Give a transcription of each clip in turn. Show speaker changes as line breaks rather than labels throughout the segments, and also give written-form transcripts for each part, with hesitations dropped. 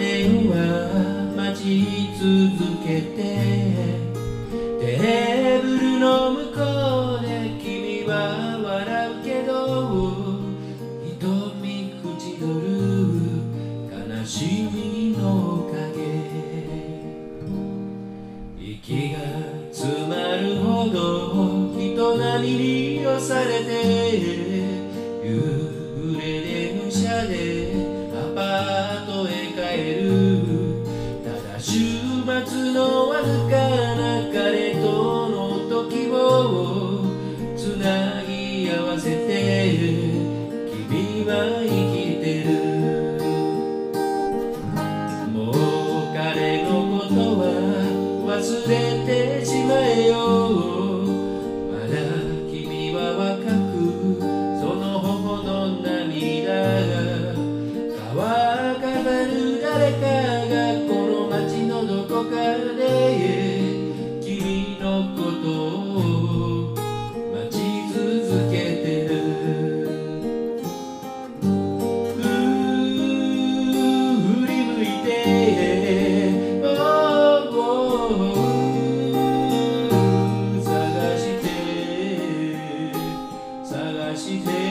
電話待ち続けて、テーブルの向こうで君は笑うけど、瞳口取る悲しみの影、息が詰まるほど人波に押されて、夕暮れ電車でアパートへ帰る。ただ週末のわずかな彼との時をつなぎ合わせて、君は生きてる。もう彼のことは忘れてしまえよ。まだ君は若く、その頬の涙が川飾る。誰かがこの街のどこかで君のことを待ち続けてる。振り向いて、探して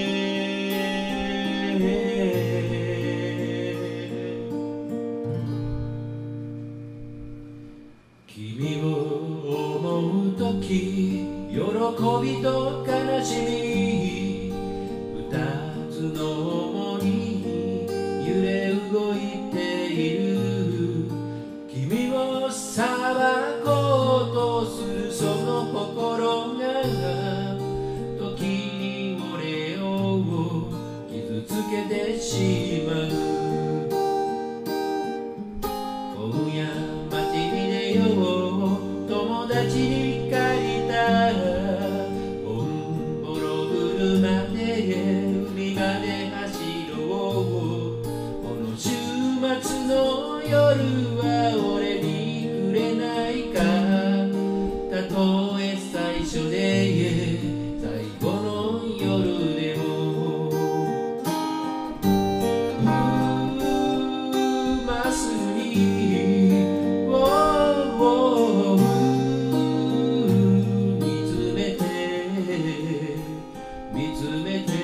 君を思うとき、喜びと悲しみ、二つの想いに揺れ動いている。君を裁こうとするその心が、時に俺を傷つけてしまう。今夜街に出よう、友達に借りたオンボロ車で海まで走ろう。この週末の夜は俺にくれないか。たとえ最初で最後の夜でも、まっすぐに見つめて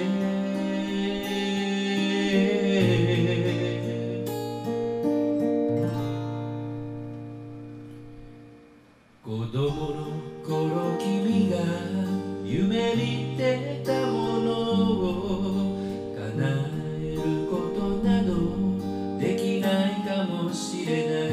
子供の頃君が夢見てたものを叶えることなどできないかもしれない。